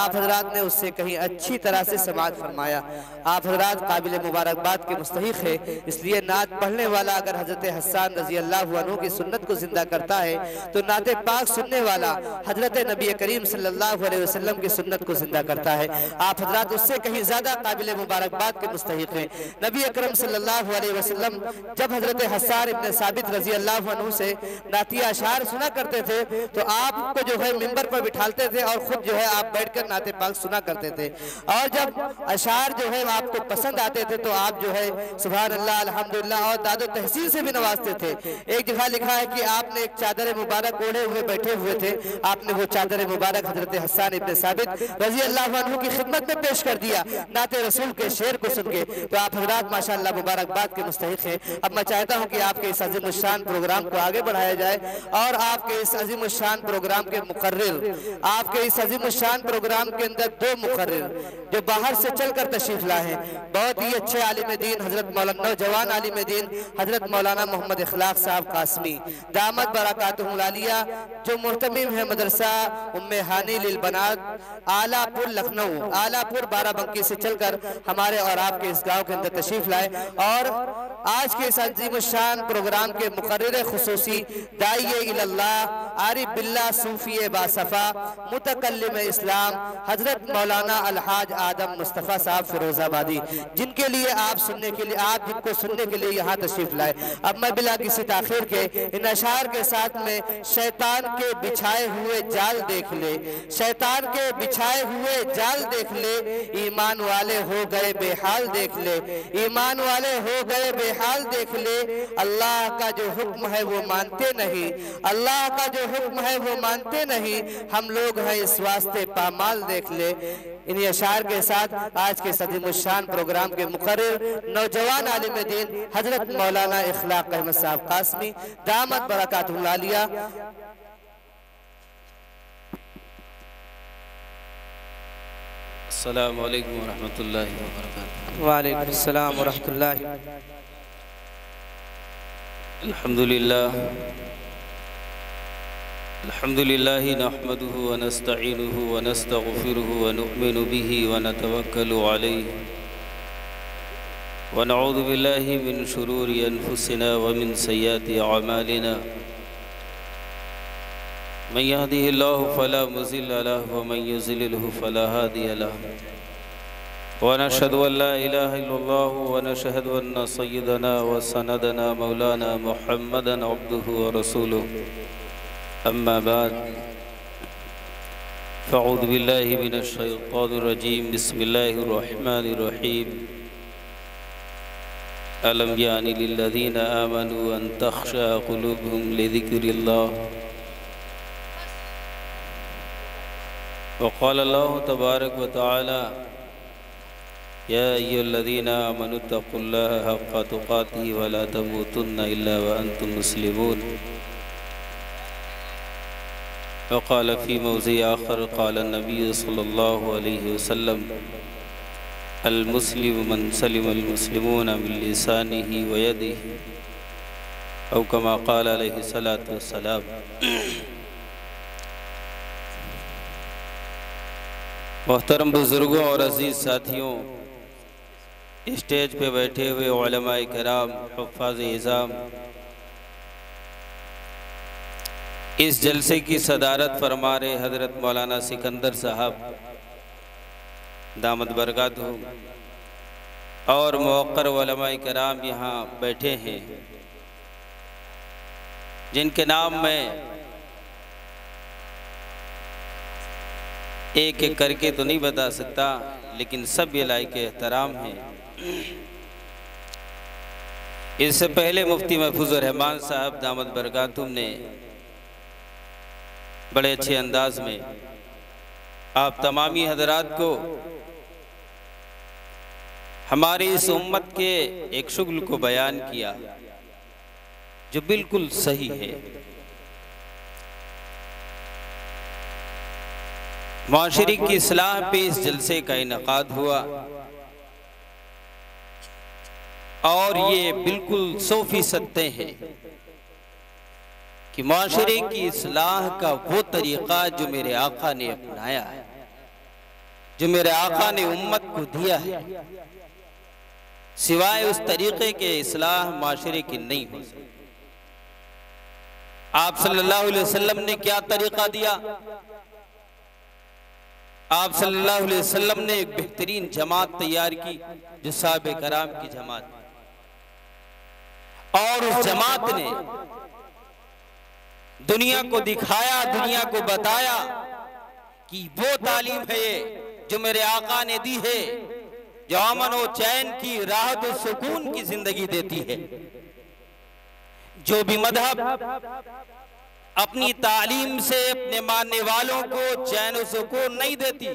आप हजरात ने उससे कहीं अच्छी तरह से समाअत फरमाया। आप हजरात काबिल मुबारकबाद के मुस्तहिक है, इसलिए नात पढ़ने वाला अगर हजरत हसन रजी अल्लाह अन्हु की सुन्नत को जिंदा करता है तो नात पाक सुनने वाला हजरत नबी करीम सल्लल्लाहु अलैहि वसल्लम की सुन्नत को जिंदा करता है। आप हजरात उससे कहीं ज्यादा काबिल मुबारकबाद के मुस्तहिक हैं। नबी अकरम सल्लल्लाहु अलैहि वसल्लम जब हजरत हसन इब्न साबित रजी अल्लाह अन्हु से नातिया अशार सुना करते थे तो आपको जो है मिंबर पर बिठाते थे और खुद जो है आप बैठकर नाते पाक सुना करते थे। और जब अशार जो है आपको पसंद आते थे तो आप जो है सुभान अल्लाह अल्हम्दुलिल्लाह और दादो तहसीन से भी नवाजते थे। एक जगह लिखा है कि आपने एक चादर मुबारक ओढ़े हुए बैठे हुए थे, आपने वो चादर मुबारक हजरत हसन इब्न साबित रजी अल्लाह अन्हु की खिदमत में पेश कर दिया नाते रसूल के शेर को सुन के। तो आप हजरात माशाअल्लाह मुबारकबाद के मुस्तहिक हैं। अब मैं चाहता हूँ कि आपके इस अजीम शान प्रोग्राम को आगे बढ़ाया जाए और आपके इस अजीम शान प्रोग्राम के मुकर्रिर, आपके इस अजीम शान प्रोग्राम के अंदर दो मुकर्रिर जो बाहर से चलकर तशरीफ लाए हैं, बहुत ही अच्छे आलिम दीन हजरत मौलाना नौजवान आलिम दीन हजरत मौलाना मोहम्मद इखलाक साहब कासमी दामत बरकातुहुल आलिया, जो मुहतमिम है मदरसा उम्मे हानी लिल बनात आलापुर लखनऊ, आलापुर बाराबंकी से चलकर हमारे और आपके इस गांव के अंदर तशरीफ लाए। और आज के इस अजीम शान प्रोग्राम के मुकर्रिर खुसूसी दाइए इल्लाह आरिफ बिल्लाह सूफी बासफा मुतकल्लिम इस्लाम हजरत मौलाना अलहाज आदम मुस्तफ़ा साहब फिरोजाबादी, जिनके लिए आप सुनने के लिए आप जिनको सुनने के लिए यहाँ तशरीफ लाए। अब मैं बिला किसी ताखिर के इन अशार के साथ में शैतान के बिछाए हुए जाल देख ले, शैतान के बिछाए हुए जाल देख ले, ईमान वाले हो गए बेहाल देख ले, ईमान वाले हो गए बेहाल देख ले, अल्लाह का जो हुक्म है वो मानते नहीं, अल्लाह का जो हुक्म है वो मानते नहीं, हम लोग हैं इस वास्ते पामाल देख ले। इन्हीं अशार के साथ आज के अजीम शान प्रोग्राम के मुकर्रिर नौजवान आलिम दीन हजरत मौलाना इखलाक अहमद साहब कासमी दामत बरकातुहुल आलिया। अस्सलामु अलैकुम व रहमतुल्लाहि व बरकातुहू। वालेकुम अस्सलाम व रहमतुल्लाहि। अल्हम्दुलिल्लाह अल्हम्दुलिल्लाहि नहमदुहु व नस्तईनुहु व नस्तगफिरुहु व नु'मिनु बिही व नतवक्कलु अलैहि व नऊज़ु बिल्लाहि मिन शुरूरि अनफुसिना व मिन सय्यिआति अमालिना मन यहदिहिल्लाहु फला मुज़िल्ल लहु व मन युज़लिलहु फला हादिय लहु व नशहदु अल्ला इलाहा इल्लल्लाहु व नशहदु अन्न सय्यदना व सनदना मौलाना मुहम्मदन अब्दुहु व रसूलुहु अम्मा बाद फ़अऊज़ु बिल्लाहि मिनश शैतानिर रजीम बिस्मिल्लाहिर रहमानिर रहीम अलम यानि लिल्लज़ीना आमनू अन तख़शअ क़ुलूबुहुम लिज़िक्रिल्लाह व क़ाल अल्लाहु तबारक व तआला या अय्युहल्लज़ीना आमनू तक़ुल्लाहा हक़्क़ तुक़ातिही व ला तमूतुन्ना इल्ला व अंतुम मुस्लिमून। वक़ाल फ़ी मौज़ि आख़र क़ाल नबी सल्लल्लाहु अलैहि वसल्लम अल मुस्लिमु मन सलिमल मुस्लिमून मिन लिसानिही व यदिही औ कमा क़ाल अलैहि सलातु वस्सलाम। मोहतरम बुज़ुर्गों और अज़ीज़ साथियों, स्टेज पे बैठे हुए उलमाए किराम, हुफ़्फ़ाज़ इज़ाम, इस जलसे की सदारत फरमा रहे हज़रत मौलाना सिकंदर साहब दामत बरकातुहू और मुवक्कर उलमाए किराम यहाँ बैठे हैं, जिनके नाम में एक एक करके तो नहीं बता सकता, लेकिन सब ये लायक एहतराम हैं। इससे पहले मुफ्ती महफूज़ुर रहमान साहब दामत बरकातुहू ने बड़े अच्छे अंदाज में आप तमामी हजरात को हमारी इस उम्मत के एक शुगल को बयान किया जो बिल्कुल सही है। माशरे की इस्लाह पे इस जलसे का इनेकाद हुआ और ये बिल्कुल 100% तय है कि माशरे की इस्लाह का वो तरीक़ा जो मेरे आका ने अपनाया है जो मेरे आका ने उम्मत को दिया है, सिवाय उस तरीके के इस्लाह माशरे की नहीं हो सकती। आप सल्लल्लाहु अलैहि वसल्लम ने क्या तरीका दिया? आप सल्लल्लाहु अलैहि वसल्लम ने एक बेहतरीन जमात तैयार की, जो साहबे कराम की जमात, और उस जमात ने दुनिया को दिखाया, दुनिया को बताया कि वो तालीम है ये जो मेरे आका ने दी है, जो अमन और चैन की, राहत और सुकून की जिंदगी देती है। जो भी मजहब अपनी तालीम से अपने मानने वालों को चैन और सुकून नहीं देती,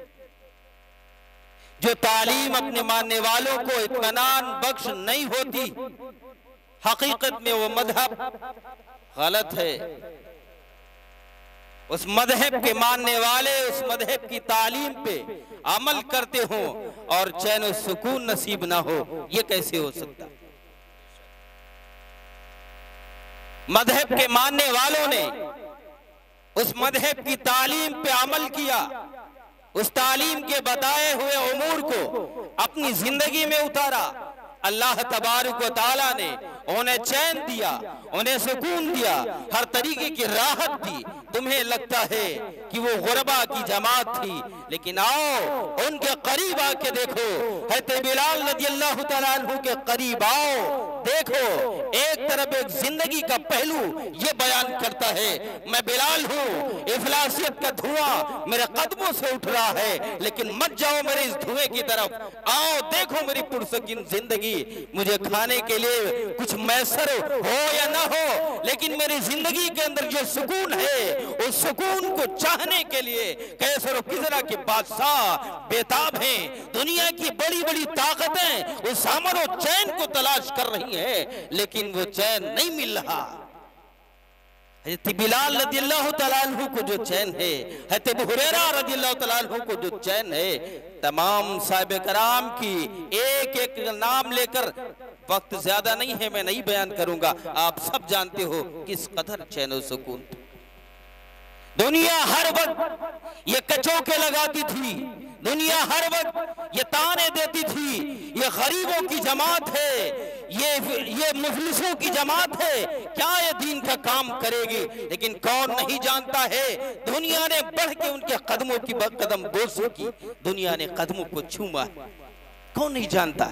जो तालीम अपने मानने वालों को इत्मीनान बख्श नहीं होती, हकीकत में वो मजहब गलत है। उस मजहब के मानने वाले उस मजहब की तालीम पे अमल करते हो और चैन और सुकून नसीब ना हो, ये कैसे हो सकता? मजहब के मानने वालों ने उस मजहब की तालीम पे अमल किया, उस तालीम के बताए हुए उमूर को अपनी जिंदगी में उतारा। अल्लाह तबारक व तआला ने उन्हें चैन दिया, उन्हें सुकून दिया, हर तरीके की राहत दी। तुम्हें लगता है कि वो गुरबा की जमात थी, लेकिन आओ उनके करीब आके देखो, हज़रत बिलाल रज़ियल्लाहु तआला अन्हु के करीब आओ, देखो। एक तरफ एक जिंदगी का पहलू ये बयान करता है, मैं बिलाल हूँ, इफलासियत का धुआं मेरे कदमों से उठ रहा है, लेकिन मत जाओ मेरे इस धुएं की तरफ, आओ देखो मेरी पुरसकीन जिंदगी। मुझे खाने के लिए कुछ मैसर हो या ना हो, लेकिन मेरी जिंदगी के अंदर जो सुकून है, उस सुकून को चाहने के लिए कैसर और किसरा के बादशाह बेताब हैं। दुनिया की बड़ी बड़ी ताकतें उस अमन और चैन को तलाश कर रही हैं, लेकिन वो चैन नहीं मिल रहा। हज़रत बिलाल रज़ियल्लाहु तआला अन्हु को जो चैन है, हज़रत अबू हुरैरा रज़ियल्लाहु तआला अन्हु को जो चैन है, तमाम साहिब कराम की एक एक नाम लेकर, वक्त ज्यादा नहीं है, मैं नहीं बयान करूंगा, आप सब जानते हो किस कदर चैन और सुकून। दुनिया हर वक्त ये कचौके लगाती थी, दुनिया हर वक्त ये ताने देती थी, ये गरीबों की जमात है, ये मुफलिसों की जमात है, क्या ये दीन का काम करेगी? लेकिन कौन नहीं जानता है, दुनिया ने बढ़ के उनके कदमों की कदम बोसी की, दुनिया ने कदमों को छूमा, कौन नहीं जानता?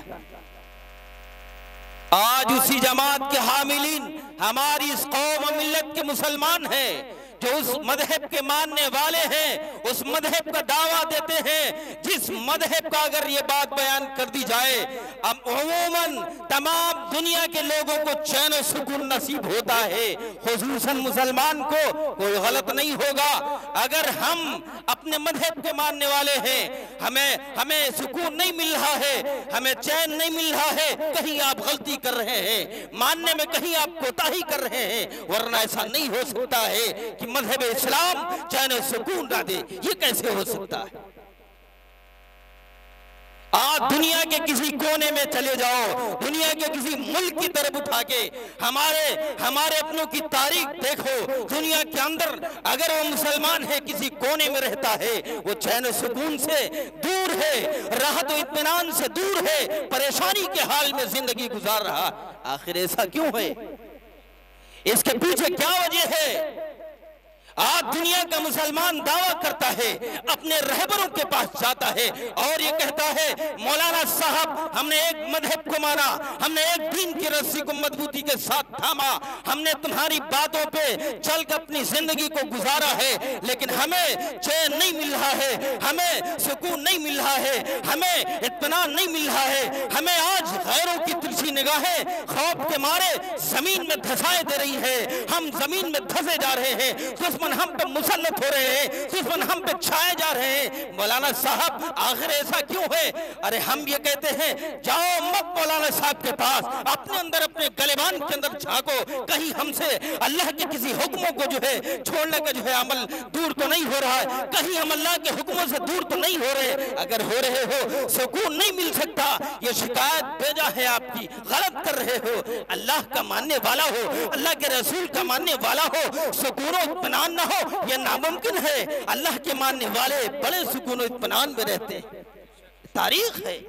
आज उसी जमात के हामिलीन हमारी इस कौम मिल्लत के मुसलमान हैं, जो उस मजहब के मानने वाले हैं, उस मजहब का दावा देते हैं, जिस मजहब का अगर ये बात बयान कर दी जाए, अब अमूमन तमाम दुनिया के लोगों को चैन और सुकून नसीब होता है, खुसूसन मुसलमान को कोई गलत नहीं होगा। अगर हम अपने मजहब के मानने वाले हैं, हमें सुकून नहीं मिल रहा है, हमें चैन नहीं मिल रहा है, कहीं आप गलती कर रहे हैं, मानने में कहीं आप कोताही कर रहे हैं, वरना ऐसा नहीं हो सकता है कि मजहब इस्लाम चैन और सुकून ना दे। ये कैसे हो सकता है? आज दुनिया के किसी कोने में चले जाओ, दुनिया के किसी मुल्क की तरफ उठा के हमारे अपनों की तारीख देखो, दुनिया के अंदर अगर वो मुसलमान है, किसी कोने में रहता है, वो चैन और सुकून से दूर है, राहत और इत्मीनान से दूर है, परेशानी के हाल में जिंदगी गुजार रहा। आखिर ऐसा क्यों है? इसके पीछे क्या वजह है? आज दुनिया का मुसलमान दावा करता है, अपने रहबरों के पास जाता है और ये कहता है, मौलाना साहब हमने एक मजहब को माना, हमने एक दीन की रस्सी को मजबूती के साथ थामा, हमने तुम्हारी बातों पे चल कर अपनी जिंदगी को गुजारा है, लेकिन हमें चैन नहीं मिल रहा है, हमें सुकून नहीं मिल रहा है, हमें इत्मीनान नहीं मिल रहा है, हमें आज गैरों की तिरछी निगाहें खौफ के मारे जमीन में धसाए दे रही है, हम जमीन में धसे जा रहे हैं, दुश्मन हम पे मुसल्लत हो रहे हैं, दुश्मन हम पे छाए जा रहे हैं। मौलाना साहब आखिर ऐसा क्यों है? अरे हम ये कहते हैं, जाओ मत मौलाना साहब के पास, अपने अंदर अपने गलेबान के अंदर झांको, कहीं हमसे अल्लाह के किसी हुक्मों को जो है छोड़ने का जो है अमल दूर तो नहीं हो रहा है, कहीं हम अल्लाह के हुक्मों से दूर तो नहीं हो रहे। अगर हो रहे हो, सुकून नहीं मिल सकता, ये शिकायत भेजा है आपकी, गलत कर रहे हो। अल्लाह का मानने वाला हो, अल्लाह के रसूल का मानने वाला हो, सुकून और इत्मीनान ना हो, यह नामुमकिन है। अल्लाह के मानने वाले बड़े सुकून और इत्मीनान में रहते हैं, तारीख है।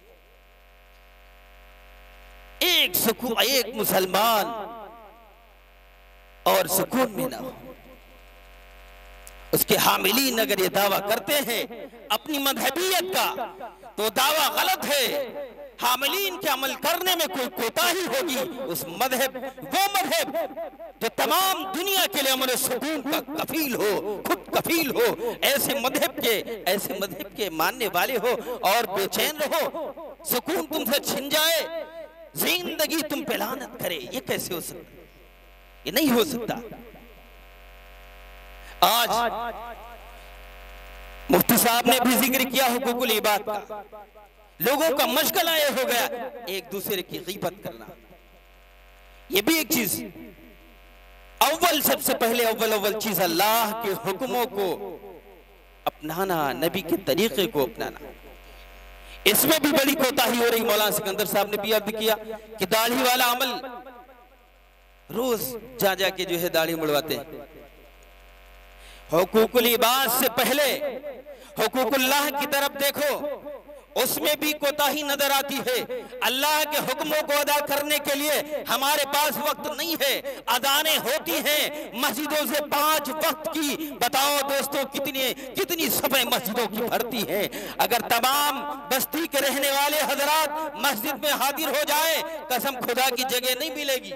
एक मुसलमान और सुकून में ना हो, उसके हामिलीन अगर ये दावा करते हैं अपनी मजहबियत का, तो दावा गलत है। हामिलीन के अमल करने में कोई कोताही होगी, उस मजहब, वो मजहब जो तमाम दुनिया के लिए अमन सुकून का कफील हो, खुद कफील हो, ऐसे मजहब के मानने वाले हो और बेचैन रहो, सुकून तुमसे छिन जाए, जिंदगी तुम पे लानत करे, ये कैसे हो सकता? ये नहीं हो सकता। आज मुफ्ती साहब ने भी जिक्र किया हुकूकुल इबाद का। लोगों का मशगला ये हो गया एक दूसरे की गीबत करना। ये भी एक चीज, सबसे पहले अव्वल चीज अल्लाह के हुक्मों को अपनाना, नबी के तरीके को अपनाना। इसमें भी बड़ी कोताही हो रही। मौलाना सिकंदर साहब ने भी अर्ज किया कि दाढ़ी वाला अमल रोज जा जाके जो है दाढ़ी मुड़वाते हैं। हुकूकुल इबाद से पहले हुकूकुल्लाह की तरफ देखो, उसमें भी कोताही नजर आती है। अल्लाह के हुक्मों को अदा करने के लिए हमारे पास वक्त नहीं है। अजानें होती हैं मस्जिदों से 5 वक्त की, बताओ दोस्तों कितनी सफाई मस्जिदों की भरती है। अगर तमाम बस्ती के रहने वाले हजरात मस्जिद में हाजिर हो जाए, कसम खुदा की जगह नहीं मिलेगी,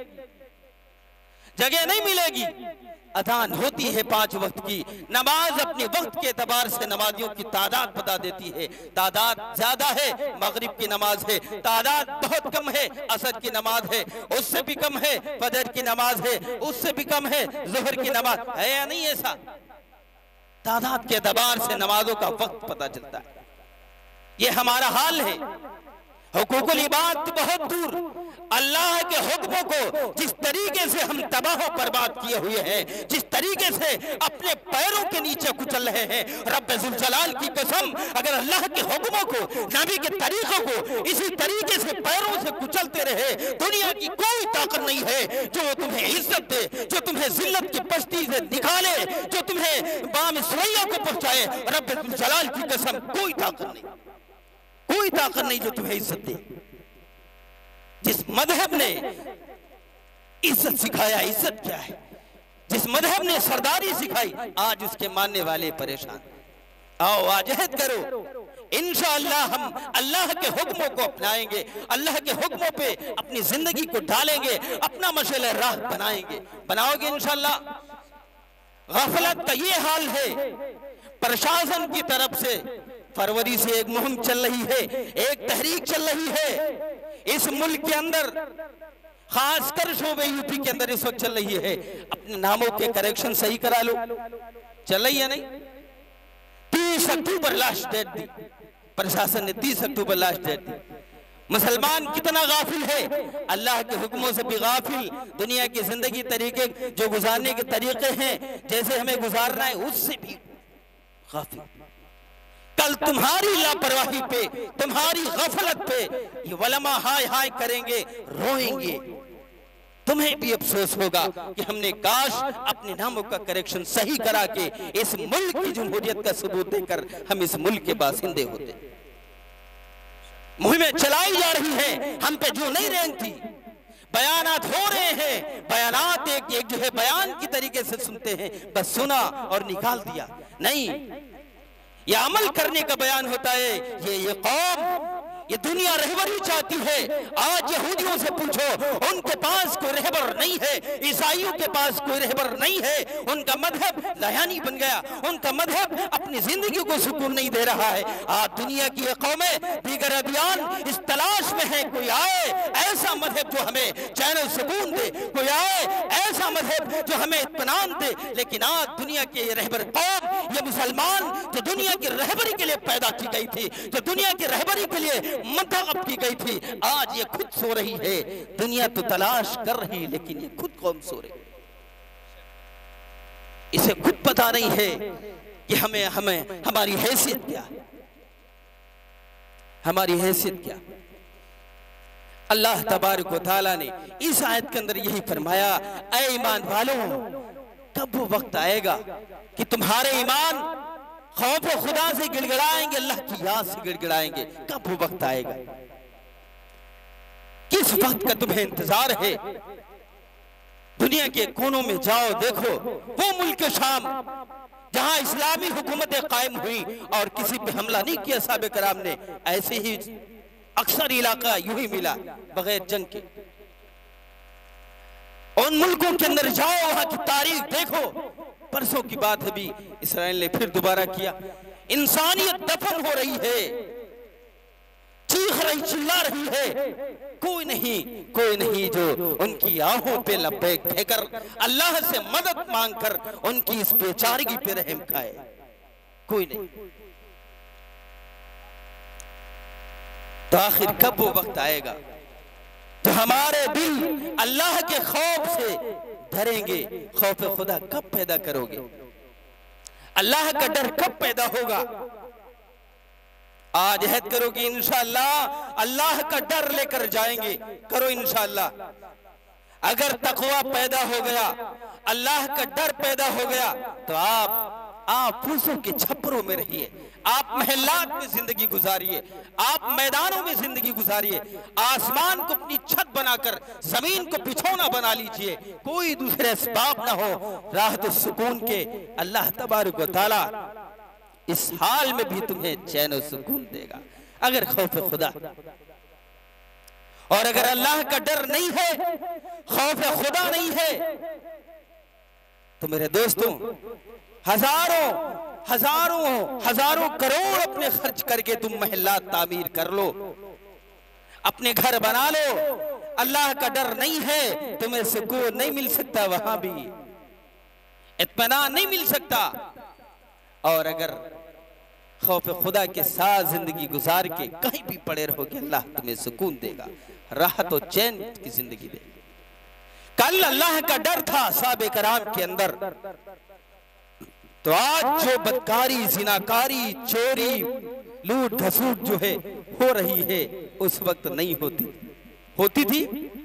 जगह नहीं मिलेगी। अजान होती है 5 वक्त की। नमाज अपने वक्त के एतबार से नमाजियों की तादाद बता देती है। तादाद ज्यादा है, मगरिब की नमाज है, तादाद बहुत कम है, असर की नमाज है, उससे भी कम है, फजर की नमाज है, उससे भी कम है, ज़ोहर की नमाज है या नहीं? ऐसा तादाद के एतबार से नमाजों का वक्त पता चलता है। ये हमारा हाल है। हुकूकुल इबाद बहुत दूर। अल्लाह के हुक्मों को जिस तरीके से हम तबाह बर्बाद किए हुए हैं, जिस तरीके से अपने पैरों के नीचे कुचल रहे हैं, रब्बे जुल जलाल की कसम, अगर अल्लाह के हुक्मों को, नबी के तरीकों को इसी तरीके से पैरों से कुचलते रहे, दुनिया की कोई ताकत नहीं है जो तुम्हें इज्जत दे, जो तुम्हें जिल्लत की पस्ती से निकाले, जो तुम्हें बाम सुरैया को पहुंचाए। रब्बे जुल जलाल की कसम, कोई ताकत नहीं, कोई ताकत नहीं जो तुम्हें इज्जत दे। जिस मजहब ने इज्जत सिखाया, इज्जत क्या है, जिस मजहब ने सरदारी सिखाई, आज उसके मानने वाले परेशान। आओ आज अहद करो, इंशाअल्लाह हम अल्लाह के हुक्मों को अपनाएंगे, अल्लाह के हुक्मों पे अपनी जिंदगी को डालेंगे, अपना मशाल राह बनाएंगे। बनाओगे इंशाअल्लाह। गफलत का ये हाल है। प्रशासन की तरफ से फरवरी से एक मुहिम चल रही है, एक तहरीक चल रही है इस मुल्क के अंदर, खासकर शोबे यूपी के अंदर इस वक्त चल रही है। अपने नामों के करेक्शन सही करा लो। चल रही है नहीं? 30 अक्टूबर लास्ट डेट दी प्रशासन ने, 30 अक्टूबर लास्ट डेट दी। मुसलमान कितना गाफिल है, अल्लाह के हुक्मों से भी गाफिल, दुनिया की जिंदगी तरीके जो गुजारने के तरीके हैं, जैसे हमें गुजारना है, उससे भी गाफिल। कल तुम्हारी लापरवाही पे, तुम्हारी गफलत पे ये वलमा हाय हाय करेंगे, रोएंगे। तुम्हें भी अफसोस होगा कि हमने काश अपने नामों का करेक्शन सही करा के इस मुल्क की जमहूरियत का सबूत देकर हम इस मुल्क के बासिंदे होते। मुहिमें चलाई जा रही हैं, हम पे जो नहीं रेंगती, बयानात हो रहे हैं। बयानात एक जो है बयान की तरीके से सुनते हैं, बस सुना और निकाल दिया। नहीं, यह अमल करने का बयान होता है। ये कौम, ये दुनिया रहबरी चाहती है। आज यहूदियों से पूछो, उनके पास कोई रहबर नहीं है, ईसाइयों के पास कोई रहबर नहीं है। उनका मजहब लयानी बन गया, उनका मजहब अपनी जिंदगी को सुकून नहीं दे रहा है। आज दुनिया की कौमें दीगर अदियान इस तलाश में है, कोई आए ऐसा मजहब जो हमें चैन और सुकून दे, कोई आए ऐसा मजहब जो हमें इत्मीनान दे। लेकिन आज दुनिया के रहबर कौम, ये मुसलमान जो दुनिया की रहबरी के लिए पैदा की गई थी, जो दुनिया की रहबरी के लिए मंतखब की गई थी, आज ये खुद सो रही है। दुनिया तो तलाश कर रही, लेकिन ये खुद कौन सो रही, इसे खुद पता नहीं है कि हमें हमारी हैसियत क्या है, हमारी हैसियत क्या। अल्लाह तबारक व तआला ने इस आयत के अंदर यही फरमाया, ऐ ईमान वालों, कब वो वक्त आएगा कि तुम्हारे ईमान खौफ खुदा से गिड़गिड़ाएंगे, अल्लाह की याद से गिड़गिड़ाएंगे। कब वो वक्त आएगा? किस वक्त का तुम्हें इंतजार है? दुनिया के कोनों में जाओ, देखो वो मुल्क शाम जहां इस्लामी हुकूमतें कायम हुई और किसी पे हमला नहीं किया साहबे कराम ने, ऐसे ही अक्सर इलाका यूं ही मिला बगैर जंग के। उन मुल्कों के अंदर जाओ, वहां की तारीख देखो। परसों की बात है भी, इसराइल ने फिर दोबारा किया। इंसानियत दफन हो रही है, चीख रही, चिल्ला रही है। कोई नहीं जो उनकी आहों पे लब्बैक कहकर अल्लाह से मदद मांगकर उनकी इस बेचारगी पे रहम खाए। कोई नहीं। तो आखिर कब वो वक्त आएगा तो हमारे दिल अल्लाह के खौफ से डरेंगे? खौफ खुदा कब पैदा करोगे? अल्लाह का डर कब पैदा होगा? आज अहद करो कि इंशाअल्लाह अल्लाह का डर लेकर जाएंगे। करो इंशाअल्लाह। अगर तकवा पैदा हो गया, अल्लाह का डर पैदा हो गया, तो आप फूसों के छप्परों में रहिए, आप महल्लात में जिंदगी गुजारिए, आप मैदानों में जिंदगी गुजारिए, आसमान को अपनी छत बनाकर जमीन को बिछौना बना लीजिए। कोई दूसरे असबाब ना हो, राहत सुकून के अल्लाह तबारक व तआला इस हाल में भी तुम्हें चैन और सुकून देगा अगर खौफ खुदा। और अगर अल्लाह का डर नहीं है, खौफ खुदा नहीं है, तो मेरे दोस्तों हजारों करोड़ अपने खर्च करके तुम महल्ला तामीर कर लो, अपने घर बना लो। अल्लाह का डर नहीं है, तुम्हें सुकून नहीं मिल सकता, वहां भी इत्मीनान नहीं मिल सकता। और अगर खौफ खुदा के साथ जिंदगी गुजार के कहीं भी पड़े रहोगे, अल्लाह तुम्हें सुकून देगा, राहत और चैन की जिंदगी देगा। कल अल्लाह का डर था साहबे कराम के अंदर, तो आज जो बदकारी, जिनाकारी, चोरी, लूट घसूट जो है हो रही है, उस वक्त नहीं होती थी।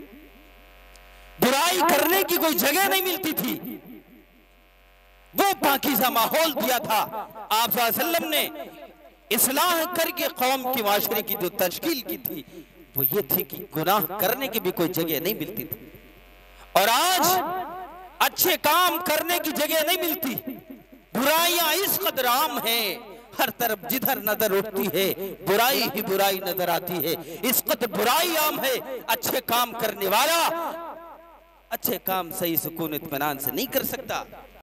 बुराई करने की कोई जगह नहीं मिलती थी। वो पाकीज़ा माहौल दिया था आप सल्लल्लाहु अलैहि वसल्लम ने। इस्लाह करके कौम की माशरे की जो तश्कील की थी, वो ये थी कि गुनाह करने की भी कोई जगह नहीं मिलती थी। और आज अच्छे काम करने की जगह नहीं मिलती। बुराइयां इस कदर आम हैं, हर तरफ जिधर नजर उठती है बुराई ही बुराई नजर आती है। इस कदर बुराई आम है, अच्छे काम करने वाला अच्छे काम सही सुकून इत्मीनान से नहीं कर सकता।